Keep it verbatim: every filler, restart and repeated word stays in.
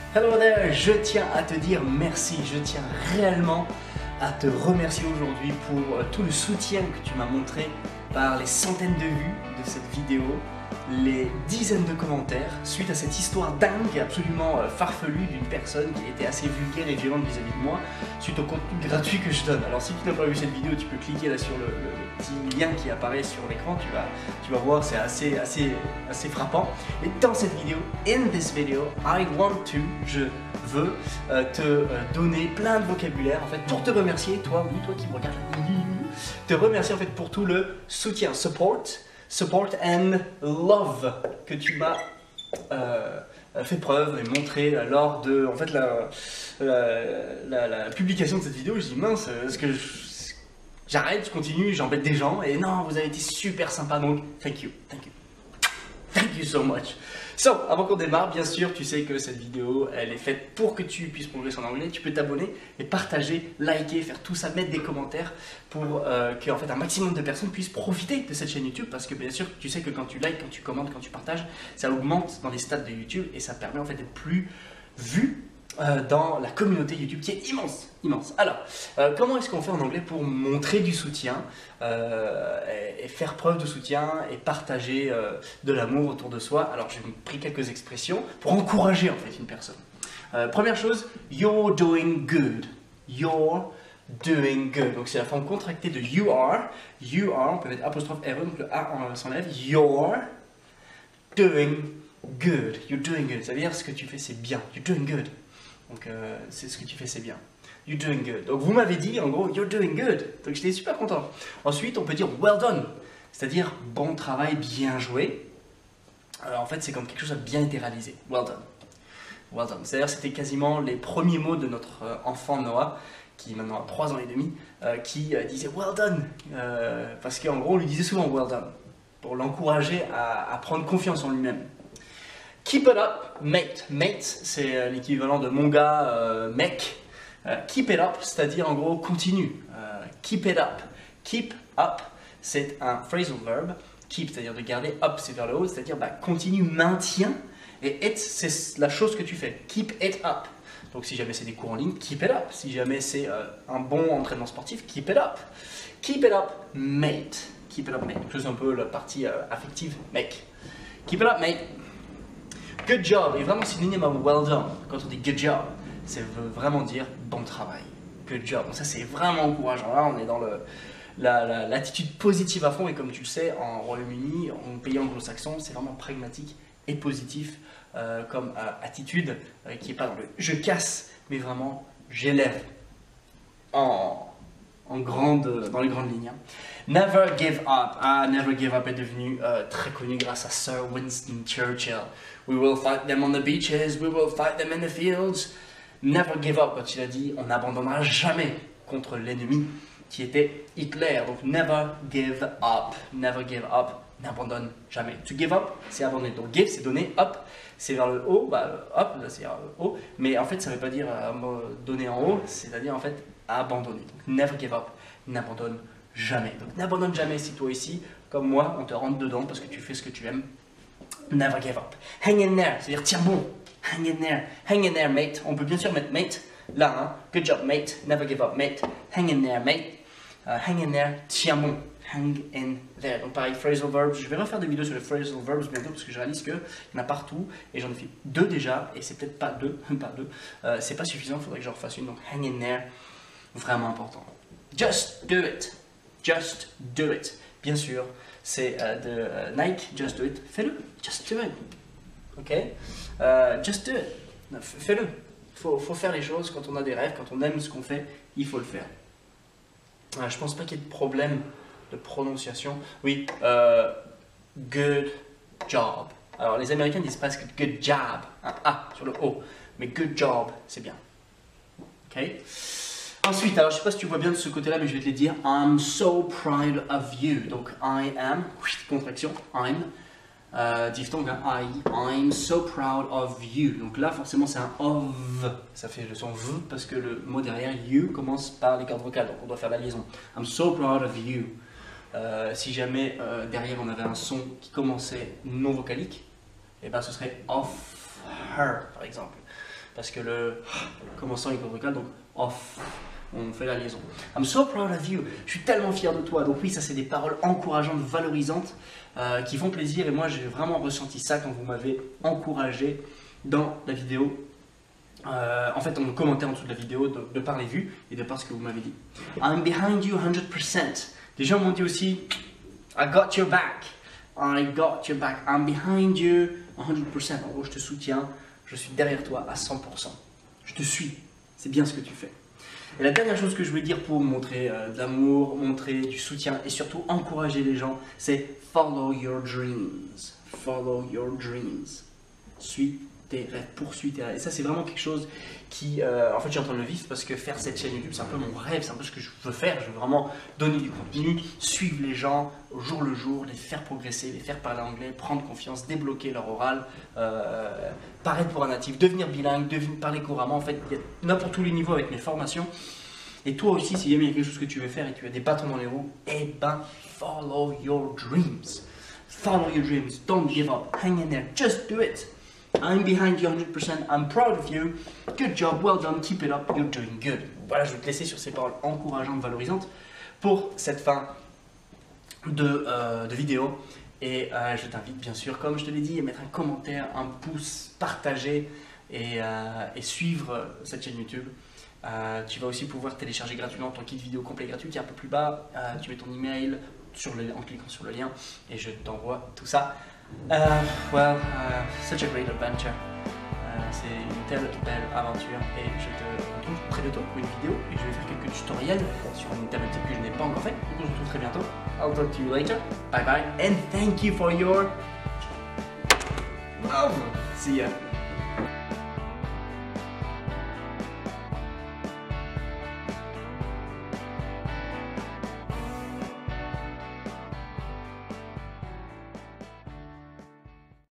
Hello there, je tiens à te dire merci, je tiens réellement à te remercier aujourd'hui pour tout le soutien que tu m'as montré par les centaines de vues de cette vidéo, les dizaines de commentaires suite à cette histoire dingue et absolument farfelue d'une personne qui était assez vulgaire et violente vis-à-vis de moi suite au contenu gratuit que je donne. Alors si tu n'as pas vu cette vidéo, tu peux cliquer là sur le, le petit lien qui apparaît sur l'écran, tu vas, tu vas voir, c'est assez, assez, assez frappant. Et dans cette vidéo, in this video, I want to, je veux euh, te euh, donner plein de vocabulaire en fait pour te remercier, toi, oui, toi qui me regardes, te remercier en fait pour tout le soutien, support, support and love que tu m'as euh, fait preuve et montré lors de en fait la, la, la, la publication de cette vidéo. Je dis mince, est-ce que j'arrête, je continue, j'embête des gens? Et non, vous avez été super sympa, donc thank you, thank you, thank you so much. So, avant qu'on démarre, bien sûr, tu sais que cette vidéo, elle est faite pour que tu puisses progresser en anglais. Tu peux t'abonner et partager, liker, faire tout ça, mettre des commentaires pour euh, que en fait, un maximum de personnes puissent profiter de cette chaîne YouTube. Parce que bien sûr, tu sais que quand tu likes, quand tu commentes, quand tu partages, ça augmente dans les stats de YouTube et ça permet en fait d'être plus vu euh, dans la communauté YouTube qui est immense, immense. Alors, euh, comment est-ce qu'on fait en anglais pour montrer du soutien euh, et, et faire preuve de soutien et partager euh, de l'amour autour de soi? Alors, j'ai pris quelques expressions pour encourager en fait une personne. Euh, première chose, you're doing good. You're doing good. Donc, c'est la forme contractée de you are. You are, on peut mettre apostrophe R E, donc le A s'enlève. You're doing good. You're doing good. Ça veut dire ce que tu fais, c'est bien. You're doing good. Donc, euh, c'est ce que tu fais, c'est bien. You're doing good. Donc, vous m'avez dit, en gros, you're doing good. Donc, j'étais super content. Ensuite, on peut dire well done. C'est-à-dire bon travail, bien joué. Alors, en fait, c'est comme quelque chose a bien été réalisé. Well done. Well done. C'est-à-dire, c'était quasiment les premiers mots de notre euh, enfant Noah, qui maintenant a trois ans et demi, euh, qui euh, disait well done. Euh, parce qu'en gros, on lui disait souvent well done. Pour l'encourager à, à prendre confiance en lui-même. Keep it up, mate. Mate, c'est l'équivalent de mon gars, euh, mec. Uh, keep it up, c'est-à-dire en gros continue. Uh, keep it up. Keep up, c'est un phrasal verb. Keep, c'est-à-dire de garder. Up, c'est vers le haut, c'est-à-dire bah, continue, maintient. Et it, c'est la chose que tu fais. Keep it up. Donc si jamais c'est des cours en ligne, keep it up. Si jamais c'est euh, un bon entraînement sportif, keep it up. Keep it up, mate. Keep it up, mate. Donc c'est un peu la partie euh, affective, mec. Keep it up, mate. Good job est vraiment synonyme à well done. Quand on dit good job, ça veut vraiment dire bon travail. Good job. Donc ça c'est vraiment encourageant. Là on est dans le, la, la, l'attitude positive à fond et comme tu le sais en Royaume-Uni, en pays anglo-saxon, c'est vraiment pragmatique et positif euh, comme euh, attitude euh, qui n'est pas dans le je casse, mais vraiment j'élève en, en grande, dans les grandes lignes. Hein. Never give up. Ah, never give up est devenu euh, très connu grâce à Sir Winston Churchill. We will fight them on the beaches, we will fight them in the fields. Never give up, quand il a dit on n'abandonnera jamais contre l'ennemi qui était Hitler. Donc never give up, never give up, n'abandonne jamais. To give up, c'est abandonner. Donc give, c'est donner, up, c'est vers le haut, bah, up, là c'est vers le haut, mais en fait ça ne veut pas dire euh, donner en haut, c'est-à-dire en fait abandonner. Donc never give up, n'abandonne jamais. Donc n'abandonne jamais si toi ici, comme moi, on te rentre dedans parce que tu fais ce que tu aimes. Never give up. Hang in there, c'est-à-dire tiens bon. Hang in there. Hang in there, mate. On peut bien sûr mettre mate là. Hein. Good job, mate. Never give up, mate. Hang in there, mate. Uh, hang in there, tiens bon. Hang in there. Donc pareil, phrasal verbs. Je vais refaire des vidéos sur les phrasal verbs bientôt parce que je réalise qu'il y en a partout et j'en ai fait deux déjà et c'est peut-être pas deux, pas deux. Uh, c'est pas suffisant, il faudrait que j'en refasse une. Donc hang in there, vraiment important. Just do it. Just do it. Bien sûr, c'est euh, de euh, Nike, just do it, fais-le, just do it, ok, euh, just do it, fais-le, il faut, faut faire les choses quand on a des rêves, quand on aime ce qu'on fait, il faut le faire. Euh, je pense pas qu'il y ait de problème de prononciation, oui, euh, good job, alors les Américains disent presque good job, un A sur le O, mais good job, c'est bien, ok. Ensuite, alors je ne sais pas si tu vois bien de ce côté-là, mais je vais te le dire. I'm so proud of you. Donc, I am, contraction, I'm, euh, diphtongue, hein, I, I'm so proud of you. Donc là, forcément, c'est un of. Ça fait le son v parce que le mot derrière, you, commence par les cordes vocales. Donc, on doit faire la liaison. I'm so proud of you. Euh, si jamais euh, derrière, on avait un son qui commençait non vocalique, et ben ce serait of her, par exemple. parce que le commençant avec le vocal, donc off, on fait la liaison. I'm so proud of you. Je suis tellement fier de toi. Donc oui, ça c'est des paroles encourageantes, valorisantes, euh, qui font plaisir. Et moi, j'ai vraiment ressenti ça quand vous m'avez encouragé dans la vidéo. Euh, en fait, on me commentait en dessous de la vidéo de, de par les vues et de par ce que vous m'avez dit. I'm behind you one hundred percent. Des gens m'ont dit aussi, I got your back. I got your back. I'm behind you one hundred percent. En gros, je te soutiens. Je suis derrière toi à cent pour cent. Je te suis. C'est bien ce que tu fais. Et la dernière chose que je voulais dire pour montrer euh, de l'amour, montrer du soutien et surtout encourager les gens, c'est follow your dreams. Follow your dreams. Suis tes rêves, poursuis tes rêves. Et ça, c'est vraiment quelque chose qui, euh, en fait, je suis en train de le vivre parce que faire cette chaîne YouTube, c'est un peu mon rêve, c'est un peu ce que je veux faire. Je veux vraiment donner du contenu, suivre les gens au jour le jour, les faire progresser, les faire parler anglais, prendre confiance, débloquer leur oral, euh, paraître pour un natif, devenir bilingue, devenir, parler couramment. En fait, il y a n'importe tous les niveaux avec mes formations. Et toi aussi, si jamais il y a quelque chose que tu veux faire et tu as des bâtons dans les roues, eh ben, follow your dreams. Follow your dreams. Don't give up. Hang in there. Just do it. I'm behind you one hundred percent. I'm proud of you. Good job. Well done. Keep it up. You're doing good. Voilà, je vais te laisser sur ces paroles encourageantes, valorisantes pour cette fin de, euh, de vidéo. Et euh, je t'invite bien sûr, comme je te l'ai dit, à mettre un commentaire, un pouce, partager et, euh, et suivre cette chaîne YouTube. Euh, tu vas aussi pouvoir télécharger gratuitement ton kit vidéo complet gratuit qui est un peu plus bas. Euh, tu mets ton email sur le, en cliquant sur le lien et je t'envoie tout ça. Uh, well, uh, such a great adventure. Uh, c'est une telle belle aventure et je te retrouve près de toi pour une vidéo et je vais faire quelques tutoriels sur une thématique que je n'ai pas encore fait. Donc on se retrouve très bientôt. I'll talk to you later. Bye bye and thank you for your love. See ya.